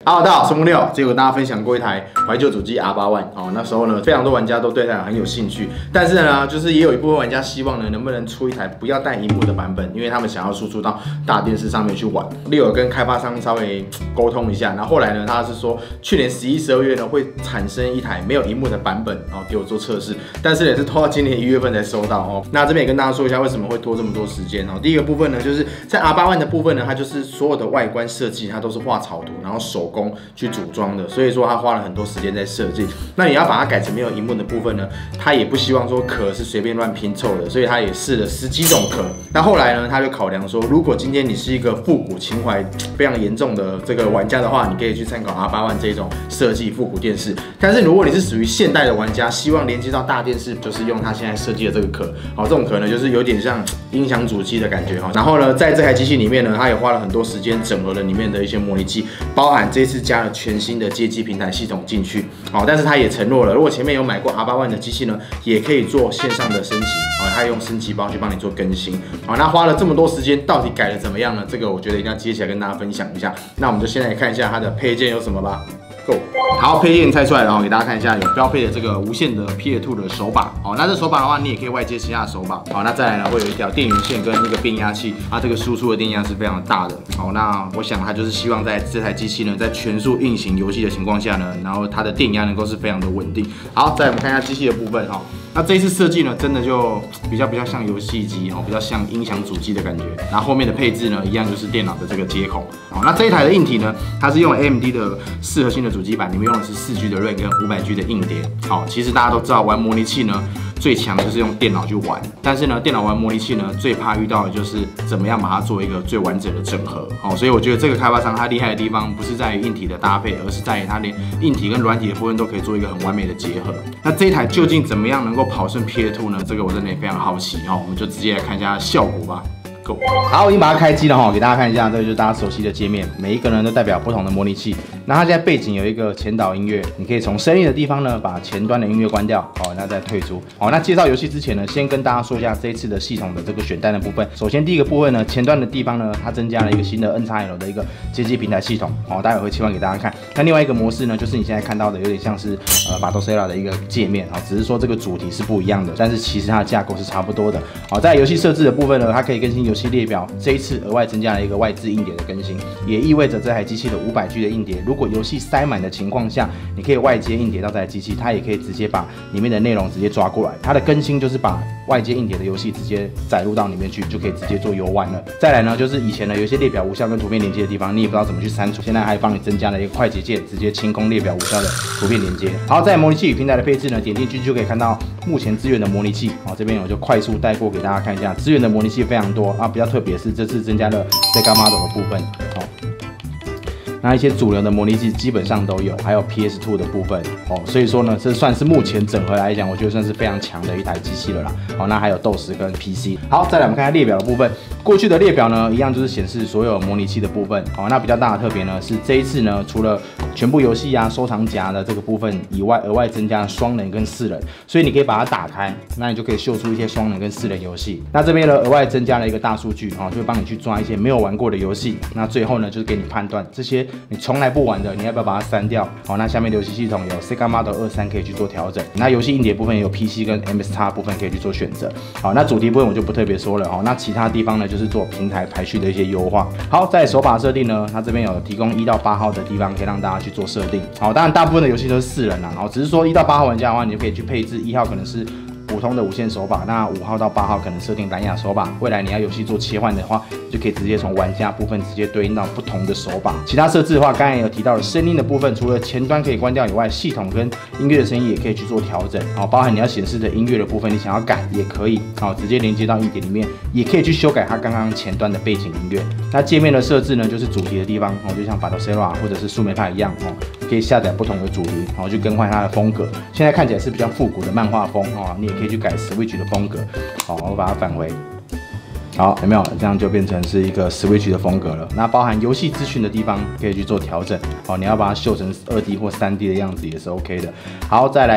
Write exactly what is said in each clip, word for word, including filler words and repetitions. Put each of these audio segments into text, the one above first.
Hello， 大家好，我是木六。之前有跟大家分享过一台怀旧主机 R 八 One， 哦，那时候呢，非常多玩家都对它很有兴趣，但是呢，就是也有一部分玩家希望呢，能不能出一台不要带萤幕的版本，因为他们想要输出到大电视上面去玩。六有跟开发商稍微沟通一下，然后后来呢，他是说去年十一、十二月呢会产生一台没有萤幕的版本，然后给我做测试，但是也是拖到今年一月份才收到哦。那这边也跟大家说一下为什么会拖这么多时间哦。第一个部分呢，就是在 R 八 One 的部分呢，它就是所有的外观设计，它都是画草图，然后手工去组装的，所以说他花了很多时间在设计。那你要把它改成没有萤幕的部分呢，他也不希望说壳是随便乱拼凑的，所以他也试了十几种壳。那后来呢，他就考量说，如果今天你是一个复古情怀非常严重的这个玩家的话，你可以去参考 R 八 One 这种设计复古电视。但是如果你是属于现代的玩家，希望连接到大电视，就是用他现在设计的这个壳。好，这种壳呢，就是有点像音响主机的感觉哈。然后呢，在这台机器里面呢，他也花了很多时间整合了里面的一些模拟器，包含这次加了全新的街机平台系统进去。好，但是他也承诺了，如果前面有买过 R 八 One 的机器呢，也可以做线上的升级。好，他用升级包去帮你做更新。好，那花了这么多时间，到底改的怎么样呢？这个我觉得一定要接起来跟大家分享一下。那我们就先来看一下它的配件有什么吧。Go。好，配件拆出来了，然后给大家看一下，有标配的这个无线的 P S 二 的手把。好，那这手把的话，你也可以外接其他的手把。好，那再来呢，会有一条电源线跟一个变压器，它这个输出的电压是非常大的。好，那我想它就是希望在这台机器呢，在全速运行游戏的情况下呢，然后它的电压能够是非常的稳定。好，再来我们看一下机器的部分哈。那这一次设计呢，真的就比较比较像游戏机哦，比较像音响主机的感觉。然后后面的配置呢，一样就是电脑的这个接口。好，那这一台的硬体呢，它是用 A M D 的四核心的主机板，里面用的是四 G 的 RAM 跟五百 G 的硬碟。好，其实大家都知道玩模拟器呢，最强就是用电脑去玩，但是呢，电脑玩模拟器呢，最怕遇到的就是怎么样把它做一个最完整的整合。好，所以我觉得这个开发商它厉害的地方，不是在于硬体的搭配，而是在于它连硬体跟软体的部分都可以做一个很完美的结合。那这一台究竟怎么样能够跑顺 P S 二 呢？这个我真的也非常好奇哈，我们就直接来看一下效果吧。好，我已经把它开机了哈，给大家看一下，这个就是大家熟悉的界面，每一个呢都代表不同的模拟器。那它现在背景有一个前导音乐，你可以从声音的地方呢把前端的音乐关掉，好，那再退出。好，那介绍游戏之前呢，先跟大家说一下这一次的系统的这个选单的部分。首先第一个部分呢，前端的地方呢，它增加了一个新的 N X L 的一个街机平台系统，好，待会会切换给大家看。那另外一个模式呢，就是你现在看到的，有点像是呃 Battlezilla 的一个界面，好，只是说这个主题是不一样的，但是其实它的架构是差不多的。好，在游戏设置的部分呢，它可以更新游戏列表。这一次额外增加了一个外置硬碟的更新，也意味着这台机器的五百 G 的硬碟，如果游戏塞满的情况下，你可以外接硬碟到这台机器，它也可以直接把里面的内容直接抓过来。它的更新就是把外接硬碟的游戏直接载入到里面去，就可以直接做游玩了。再来呢，就是以前呢有一些列表无效跟图片连接的地方，你也不知道怎么去删除，现在还帮你增加了一个快捷键，直接清空列表无效的图片连接。好，在模拟器与平台的配置呢，点进去就可以看到目前支援的模拟器。好，这边我就快速带过给大家看一下，支援的模拟器非常多啊，比较特别是这次增加了 Sega Model 的部分。好。那一些主流的模拟器基本上都有，还有 P S 二 的部分哦，所以说呢，这算是目前整合来讲，我觉得算是非常强的一台机器了啦。好，那还有斗士跟 P C。好，再来我们看一下列表的部分。过去的列表呢，一样就是显示所有模拟器的部分。好，那比较大的特别呢，是这一次呢，除了全部游戏啊、收藏夹的这个部分以外，额外增加了双人跟四人，所以你可以把它打开，那你就可以秀出一些双人跟四人游戏。那这边呢，额外增加了一个大数据，哦，就会帮你去抓一些没有玩过的游戏。那最后呢，就是给你判断这些你从来不玩的，你要不要把它删掉？好，那下面的游戏系统有 Sega Model 二三可以去做调整。那游戏硬碟部分也有 P C 跟 M S X 部分可以去做选择。好，那主题部分我就不特别说了。好，那其他地方呢，就是做平台排序的一些优化。好，在手把设定呢，它这边有提供一到八号的地方可以让大家去做设定。好，当然大部分的游戏都是四人啦，然后只是说一到八号玩家的话，你就可以去配置一号可能是普通的无线手把，那五号到八号可能设定蓝牙手把。未来你要游戏做切换的话，就可以直接从玩家部分直接对应到不同的手把。其他设置的话，刚才有提到的声音的部分，除了前端可以关掉以外，系统跟音乐的声音也可以去做调整。好，包含你要显示的音乐的部分，你想要改也可以，好，直接连接到硬碟里面，也可以去修改它刚刚前端的背景音乐。那界面的设置呢，就是主题的地方，哦，就像 Battlezilla 或者是树莓派一样，哦，可以下载不同的主题，然后去更换它的风格。现在看起来是比较复古的漫画风，哦，你也可以去改 Switch 的风格。好，我把它返回。好，有没有？这样就变成是一个 Switch 的风格了。那包含游戏资讯的地方可以去做调整。好，你要把它秀成二 D 或三 D 的样子也是 OK 的。好，再来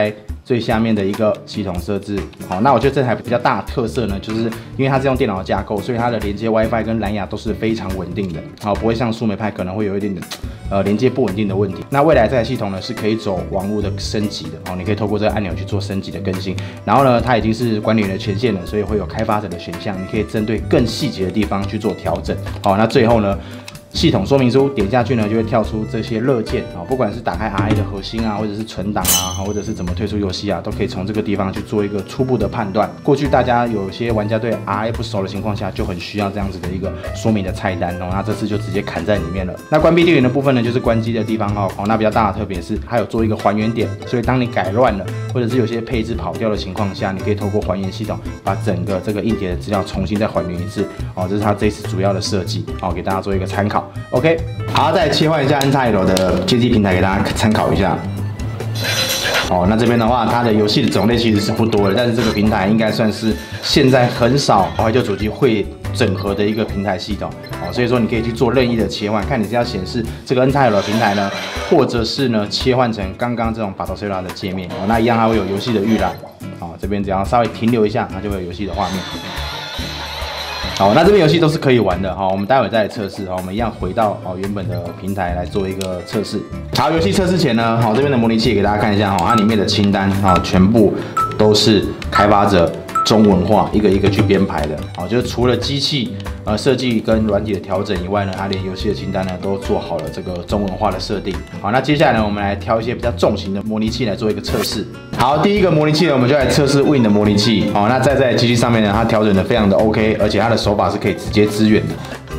最下面的一个系统设置。好，那我觉得这台比较大的特色呢，就是因为它是用电脑架构，所以它的连接 WiFi 跟蓝牙都是非常稳定的。好，不会像树莓派可能会有一点点呃连接不稳定的问题。那未来这台系统呢是可以走网络的升级的。哦，你可以透过这个按钮去做升级的更新。然后呢，它已经是管理员的权限了，所以会有开发者的选项，你可以针对更细节的地方去做调整。好，那最后呢？系统说明书点下去呢，就会跳出这些乐键啊，不管是打开 R A 的核心啊，或者是存档啊，或者是怎么退出游戏啊，都可以从这个地方去做一个初步的判断。过去大家有些玩家对 R A 不熟的情况下，就很需要这样子的一个说明的菜单哦。那这次就直接砍在里面了。那关闭电源的部分呢，就是关机的地方哦。哦，那比较大的特别是它有做一个还原点，所以当你改乱了，或者是有些配置跑掉的情况下，你可以透过还原系统把整个这个硬碟的资料重新再还原一次哦。这是它这次主要的设计哦，给大家做一个参考。OK。好，再切换一下 N X L 的街机平台给大家参考一下。哦，那这边的话，它的游戏的种类其实是不多的，但是这个平台应该算是现在很少怀旧主机会整合的一个平台系统。哦，所以说你可以去做任意的切换，看你是要显示这个 N X L 的平台呢，或者是呢切换成刚刚这种 Battlefield 的界面。哦，那一样它会有游戏的预览。哦，这边只要稍微停留一下，它就会有游戏的画面。好，那这边游戏都是可以玩的哈，我们待会再来测试哈，我们一样回到哦原本的平台来做一个测试。好，游戏测试前呢，好这边的模拟器给大家看一下哈，它里面的清单啊全部都是开发者中文化一个一个去编排的，好，就是除了机器呃设计跟软体的调整以外呢，它连游戏的清单呢都做好了这个中文化的设定。好，那接下来呢，我们来挑一些比较重型的模拟器来做一个测试。好，第一个模拟器呢，我们就来测试 Win 的模拟器。好，那在这台机器上面呢，它调整的非常的 OK， 而且它的手把是可以直接支援的。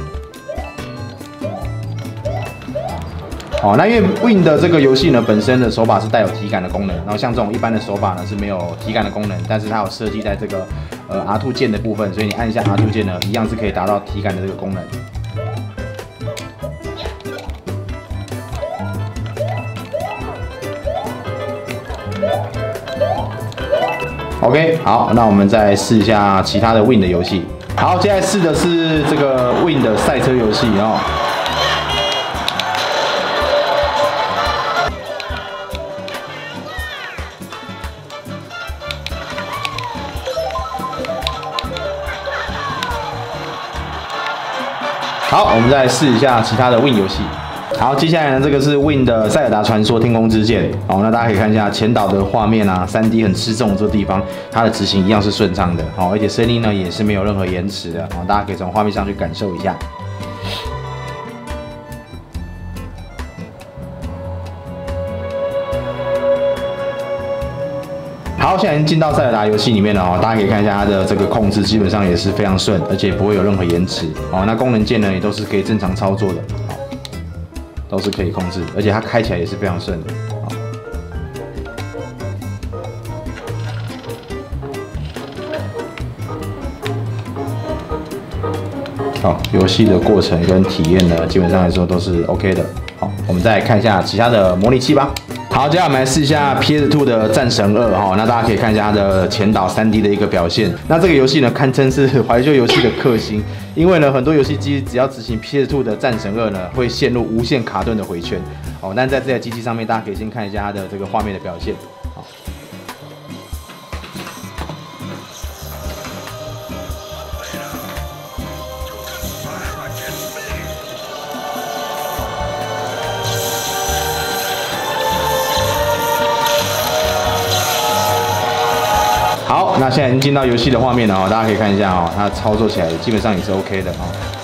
哦，那因为 Win 的这个游戏呢，本身的手把是带有体感的功能，然后像这种一般的手把呢是没有体感的功能，但是它有设计在这个呃 R 二 键的部分，所以你按一下 R 二 键呢，一样是可以达到体感的这个功能。OK， 好，那我们再试一下其他的 Win 的游戏。好，接下来试的是这个 Win 的赛车游戏哦。好，我们再来试一下其他的 Win 游戏。好，接下来呢，这个是 Win 的《塞尔达传说：天空之剑》。好，那大家可以看一下前导的画面啊 ，三 D 很吃重这个地方，它的执行一样是顺畅的。好，而且声音呢也是没有任何延迟的。好，大家可以从画面上去感受一下。好，现在已经进到塞尔达游戏里面了哦，大家可以看一下它的这个控制，基本上也是非常顺，而且不会有任何延迟。哦，那功能键呢也都是可以正常操作的，好，都是可以控制，而且它开起来也是非常顺的。好，好，游戏的过程跟体验呢，基本上来说都是 OK 的。好，我们再来看一下其他的模拟器吧。好，接下来我们来试一下 P S 二 的战神二哈，那大家可以看一下它的前导 三 D 的一个表现。那这个游戏呢，堪称是怀旧游戏的克星，因为呢，很多游戏机只要执行 P S 二 的战神二呢，会陷入无限卡顿的回圈。哦，但在这台机器上面，大家可以先看一下它的这个画面的表现。好。好，那现在已经进到游戏的画面了哦，大家可以看一下哦，它操作起来基本上也是 OK 的哦。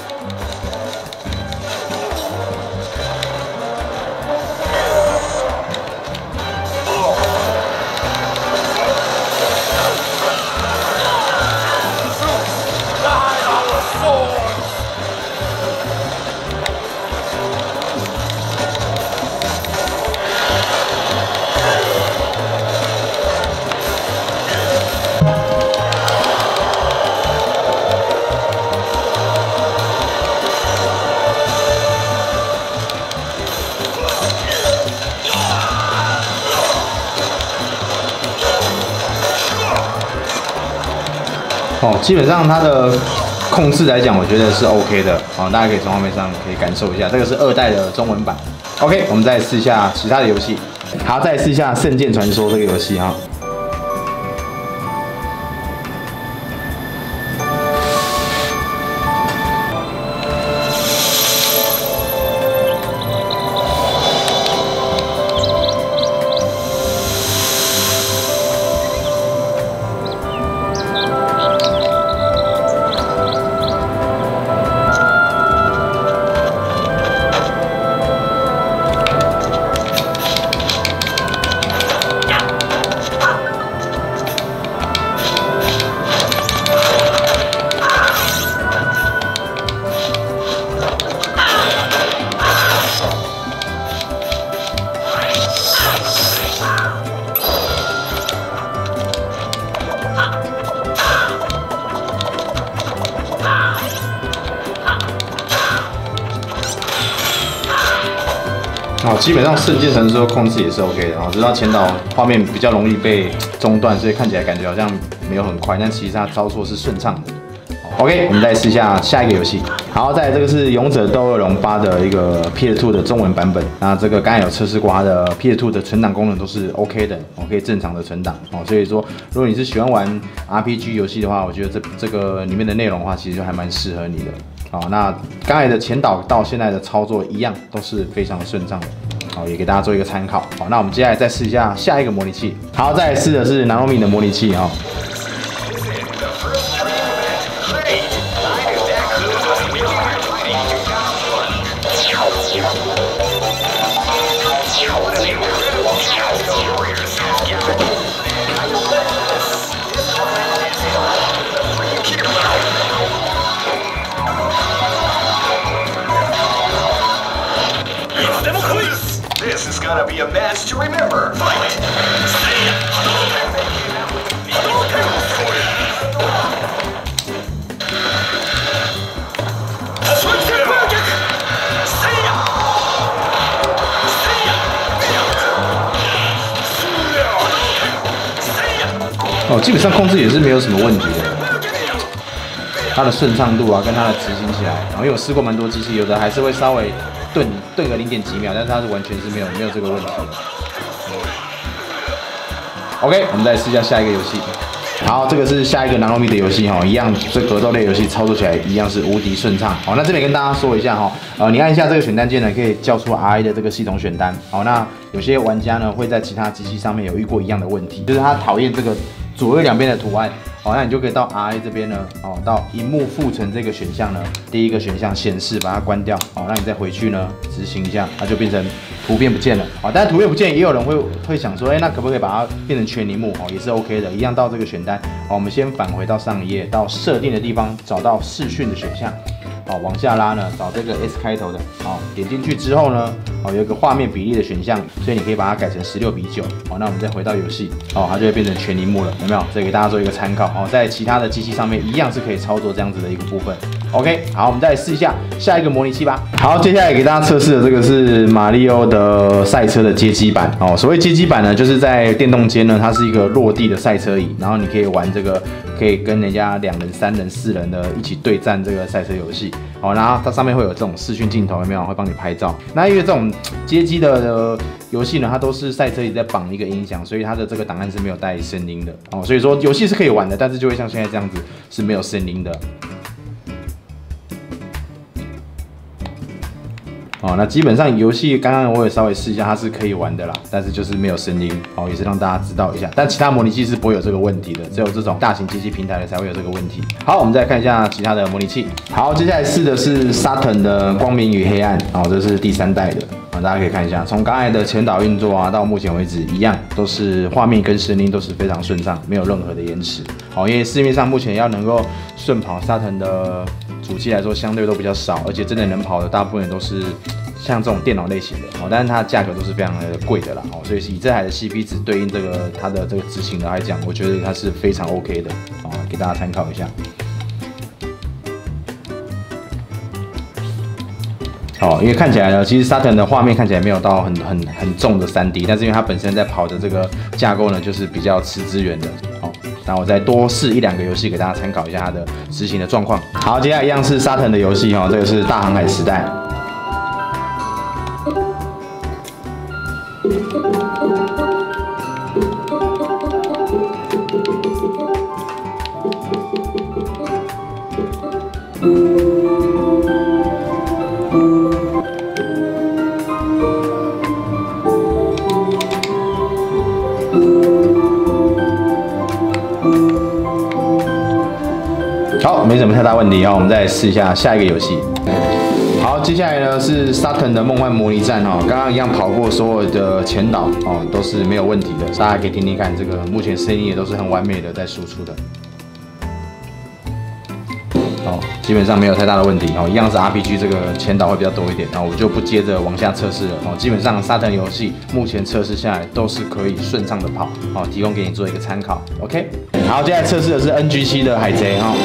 哦，基本上它的控制来讲，我觉得是 OK 的。哦，大家可以从画面上可以感受一下，这个是二代的中文版。OK， 我们再试一下其他的游戏。好，再试一下《圣剑传说》这个游戏哈。 哦，基本上圣剑传说控制也是 OK 的哦，直到前导画面比较容易被中断，所以看起来感觉好像没有很快，但其实它操作是顺畅的。OK， 我们再试一下下一个游戏。好，再来这个是《勇者斗恶龙八》的一个 P S 二 的中文版本。那这个刚才有测试过，它的 P S 二 的存档功能都是 OK 的，哦，可以正常的存档哦。所以说，如果你是喜欢玩 R P G 游戏的话，我觉得这这个里面的内容的话，其实就还蛮适合你的。好，那刚才的前导到现在的操作一样都是非常顺畅的。好，也给大家做一个参考。好，那我们接下来再试一下下一个模拟器。好，再来试的是 Nanomi 的模拟器哈。 This is gonna be a match to remember. Fight! Oh, 哦，基本上控制也是没有什么问题的，它的顺畅度啊，跟它的执行起来，然后因为我试过蛮多机器，有的还是会稍微顿顿个零点几秒，但是它是完全是没有没有这个问题的。OK， 我们再试一下下一个游戏。好，这个是下一个 Nanomi 的游戏哈，一样，这格斗类游戏操作起来一样是无敌顺畅。好，那这边跟大家说一下哈，呃，你按一下这个选单键呢，可以叫出 R A 的这个系统选单。好，那有些玩家呢会在其他机器上面有遇过一样的问题，就是他讨厌这个左右两边的图案。好，那你就可以到 R A 这边呢，哦，到萤幕附层这个选项呢，第一个选项显示把它关掉。好，那你再回去呢执行一下，它就变成图片不见了。好，但是图片不见，也有人会会想说，哎、欸，那可不可以把它变成全萤幕？哦，也是 OK 的，一样到这个选单。好，我们先返回到上一页，到设定的地方找到视讯的选项。好，往下拉呢，找这个 S 开头的。好，点进去之后呢，好，有一个画面比例的选项，所以你可以把它改成十六比九。好，那我们再回到游戏，好，它就会变成全萤幕了，有没有？这给大家做一个参考。好，在其他的机器上面一样是可以操作这样子的一个部分。OK， 好，我们再来试一下下一个模拟器吧。好，接下来给大家测试的这个是马里奥的赛车的街机版。哦，所谓街机版呢，就是在电动间呢，它是一个落地的赛车椅，然后你可以玩这个，可以跟人家两人、三人、四人的一起对战这个赛车游戏。好，然后它上面会有这种视讯镜头，有没有？会帮你拍照。那因为这种街机的、呃、游戏呢，它都是赛车椅在绑一个音响，所以它的这个档案是没有带声音的。哦，所以说游戏是可以玩的，但是就会像现在这样子是没有声音的。哦，那基本上游戏刚刚我也稍微试一下，它是可以玩的啦，但是就是没有声音，哦，也是让大家知道一下。但其他模拟器是不会有这个问题的，只有这种大型机器平台的才会有这个问题。好，我们再看一下其他的模拟器。好，接下来试的是 Saturn 的光明与黑暗，哦，这是第三代的。啊，大家可以看一下，从刚才的前导运作啊，到目前为止一样，都是画面跟声音都是非常顺畅，没有任何的延迟。好，因为市面上目前要能够顺跑 Saturn 的主机来说，相对都比较少，而且真的能跑的大部分都是像这种电脑类型的，哦，但是它的价格都是非常的贵的啦，哦，所以以这台的 C P 值对应这个它的这个执行的来讲，我觉得它是非常 OK 的，哦，给大家参考一下。哦，因为看起来呢，其实 Saturn 的画面看起来没有到很很很重的 三 D， 但是因为它本身在跑的这个架构呢，就是比较吃资源的。好，那我再多试一两个游戏给大家参考一下它的执行的状况。好，接下来一样是 Saturn 的游戏哈，这个是大航海时代。好，没什么太大问题哦，我们再来试一下下一个游戏。好，接下来呢是 Saturn 的梦幻模拟战哦，刚刚一样跑过所有的前导哦，都是没有问题的，大家可以听听看，这个目前声音也都是很完美的在输出的。哦，基本上没有太大的问题哦，一样是 R P G 这个前导会比较多一点，然后我就不接着往下测试了哦。基本上 Saturn 游戏目前测试下来都是可以顺畅的跑哦，提供给你做一个参考。OK， 好，接下来测试的是 N G 七 的海贼哈。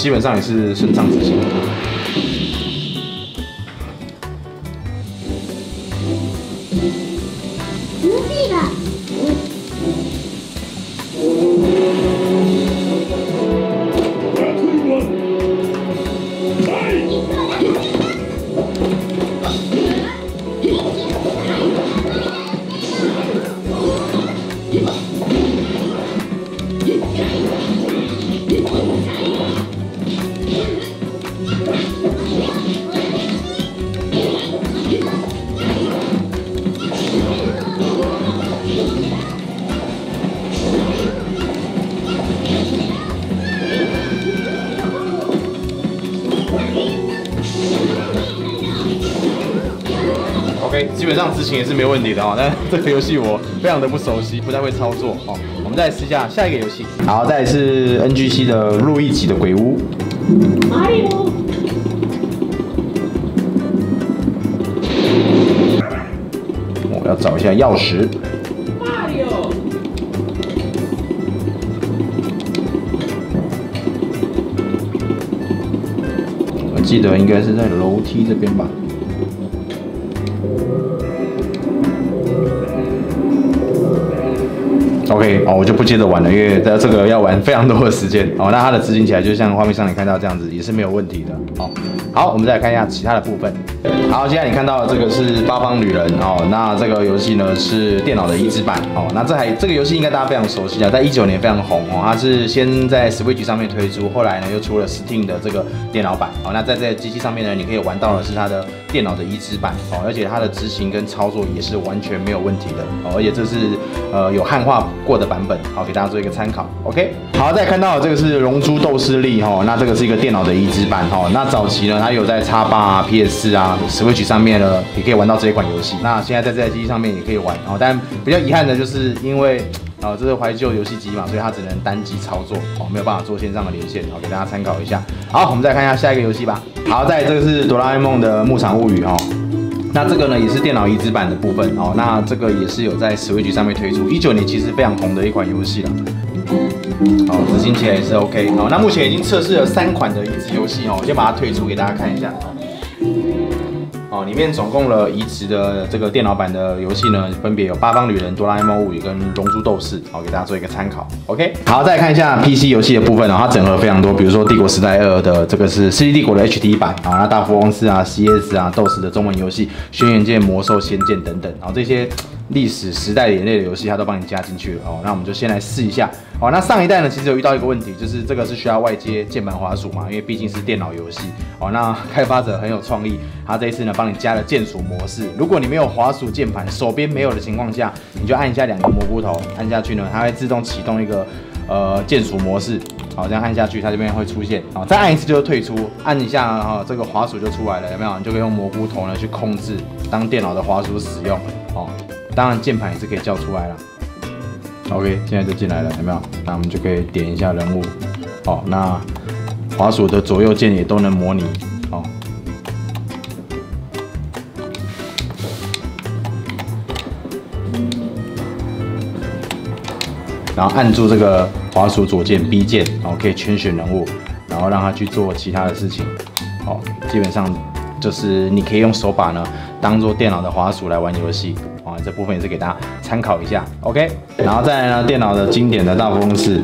基本上也是顺畅执行。OK， 基本上执行也是没有问题的哦。但这个游戏我非常的不熟悉，不太会操作哦。我们再来试一下下一个游戏。好，再来是 N G C 的路易吉的鬼屋。Mario。我要找一下钥匙。Mario。我记得应该是在楼梯这边吧。OK， 哦，我就不接着玩了，因为在这个要玩非常多的时间哦。那它的执行起来就像画面上你看到这样子，也是没有问题的哦。好，我们再来看一下其他的部分。好，现在你看到的这个是八方旅人哦。那这个游戏呢是电脑的移植版哦。那这还这个游戏应该大家非常熟悉啊，在一九年非常红哦。它是先在 Switch 上面推出，后来呢又出了 Steam 的这个电脑版哦。那在这个机器上面呢，你可以玩到的是它的电脑的移植版哦，而且它的执行跟操作也是完全没有问题的哦。而且这是呃有汉化过的版本，好，给大家做一个参考。OK， 好，再看到这个是《龙珠斗士力》哈，那这个是一个电脑的移植版哈。那早期呢，它有在 X 八啊、P S 四啊、Switch 上面呢，也可以玩到这一款游戏。那现在在这台机器上面也可以玩哦，但比较遗憾的就是因为啊，这是怀旧游戏机嘛，所以它只能单机操作哦，没有办法做线上的连线，好，给大家参考一下。好，我们再看一下下一个游戏吧。好，再来这个是哆啦 A 梦的牧场物语哈。那这个呢也是电脑移植版的部分哦，那这个也是有在 Switch 上面推出，一九年其实非常红的一款游戏了。好，执行起来也是 OK。好，那目前已经测试了三款的移植游戏哦，我先把它退出给大家看一下。哦，里面总共了移植的这个电脑版的游戏呢，分别有《八方旅人》、《哆啦 A 梦物语》跟《龙珠斗士》，好，给大家做一个参考。OK， 好，再来看一下 P C 游戏的部分哦，它整合非常多，比如说《帝国时代二》的这个是《世纪帝国》的 H D 版啊，那大富翁四啊、C S 啊、斗士的中文游戏、轩辕剑、魔兽、仙剑等等，然后这些历史时代的眼泪的游戏，它都帮你加进去了哦。那我们就先来试一下。哦，那上一代呢，其实有遇到一个问题，就是这个是需要外接键盘滑鼠嘛，因为毕竟是电脑游戏。哦，那开发者很有创意，他这一次呢帮你加了键鼠模式。如果你没有滑鼠键盘，手边没有的情况下，你就按一下两个蘑菇头，按下去呢，它会自动启动一个呃键鼠模式。好，这样按下去，它这边会出现。好，再按一次就退出，按一下哈、哦，这个滑鼠就出来了，有没有？你就可以用蘑菇头呢去控制当电脑的滑鼠使用。哦，当然键盘也是可以叫出来啦。OK， 现在就进来了，有没有？那我们就可以点一下人物，哦，那滑鼠的左右键也都能模拟，哦。然后按住这个滑鼠左键 B 键，然后可以圈选人物，然后让它去做其他的事情，哦，基本上就是你可以用手把呢当做电脑的滑鼠来玩游戏。啊，这部分也是给大家参考一下 ，OK。然后再来呢，电脑的经典的大富翁四，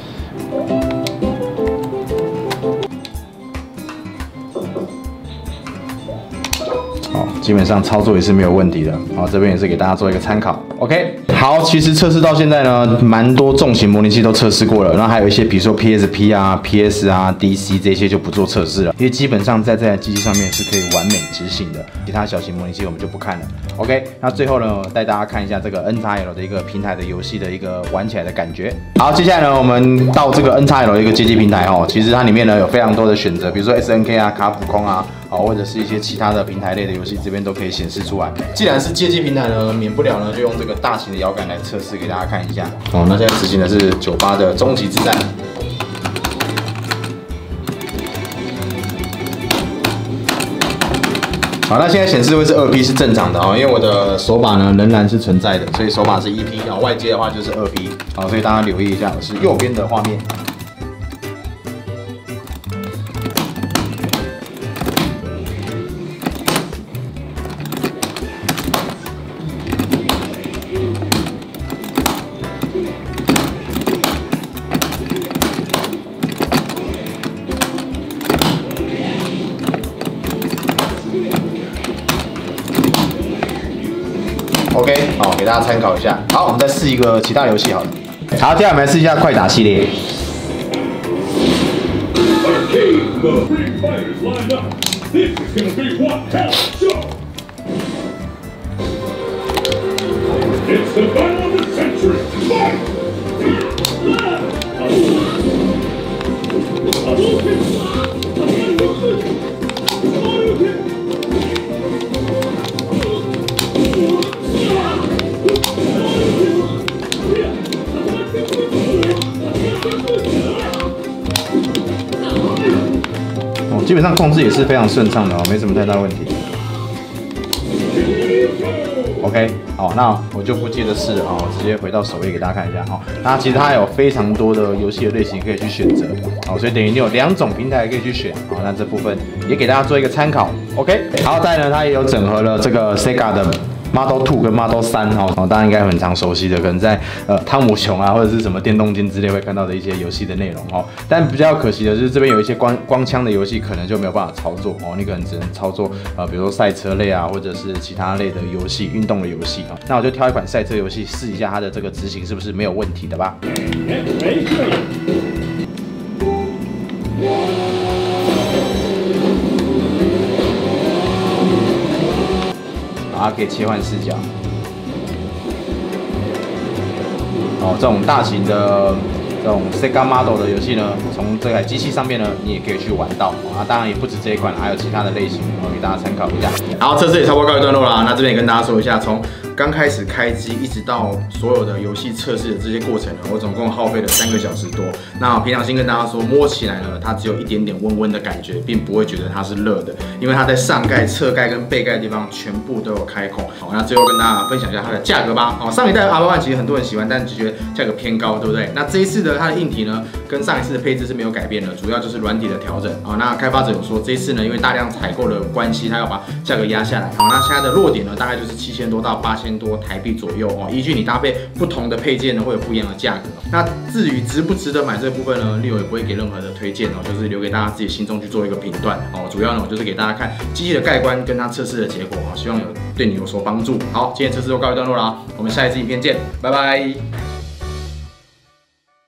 哦，基本上操作也是没有问题的。好，这边也是给大家做一个参考 ，OK。好，其实测试到现在呢，蛮多重型模拟器都测试过了，然后还有一些比如说 P S P 啊、P S 啊、D C 这些就不做测试了，因为基本上在这台机器上面是可以完美执行的。其他小型模拟器我们就不看了 ，OK。那最后呢，带大家看一下这个 N X L 的一个平台的游戏的一个玩起来的感觉。好，接下来呢，我们到这个 N X L 的一个街机平台哦，其实它里面呢有非常多的选择，比如说 S N K 啊、卡普空啊。好，或者是一些其他的平台类的游戏，这边都可以显示出来。既然是街机平台呢，免不了呢就用这个大型的摇杆来测试给大家看一下。哦，那现在执行的是九八的终极之战。好，那现在显示会是二 P 是正常的哦，因为我的手把呢仍然是存在的，所以手把是一 P， 然后外接的话就是二 P。好，所以大家留意一下，是右边的画面。 OK， 好，给大家参考一下。好，我们再试一个其他游戏好了。好，接下来我们来试一下快打系列。 It's the battle of the century! Fight! 哦，基本上控制也是非常顺畅的哦，没什么太大问题。OK， 好，那我就不接着试了啊，直接回到首页给大家看一下哈。那其实它有非常多的游戏的类型可以去选择，好，所以等于你有两种平台可以去选，好，那这部分也给大家做一个参考。OK， 好，再来呢，它也有整合了这个 Sega 的 Model 二跟 Model 三哦，大家应该很常熟悉的，可能在呃汤姆熊啊或者是什么电动间之类会看到的一些游戏的内容哦。但比较可惜的就是这边有一些光光枪的游戏可能就没有办法操作哦，你可能只能操作呃比如说赛车类啊或者是其他类的游戏，运动的游戏啊。那我就挑一款赛车游戏试一下它的这个执行是不是没有问题的吧。它可以切换视角。哦，这种大型的这种 Sega Model 的游戏呢，从这台机器上面呢，你也可以去玩到啊。当然也不止这一款，还有其他的类型，我给大家参考一下。好，测试也差不多告一段落啦。那这边也跟大家说一下，从刚开始开机一直到所有的游戏测试的这些过程呢，我总共耗费了三个小时多。那凭良心跟大家说，摸起来呢，它只有一点点温温的感觉，并不会觉得它是热的，因为它在上盖、侧盖跟背盖的地方全部都有开孔。好，那最后跟大家分享一下它的价格吧。好，上一代 R 八 其实很多人喜欢，但就觉得价格偏高，对不对？那这一次的它的硬体呢，跟上一次的配置是没有改变的，主要就是软体的调整。好，那开发者有说这一次呢，因为大量采购的关系，它要把价格压下来。好，那现在的落点呢，大概就是七千多到八千多台币左右哦。依据你搭配不同的配件呢，会有不一样的价格。那至于值不值得买这个部分呢，Leo也不会给任何的推荐哦，就是留给大家自己心中去做一个评断哦。主要呢，我就是给大家看机器的概观跟它测试的结果哦，希望有对你有所帮助。好，今天测试就告一段落啦，我们下一支影片见，拜拜。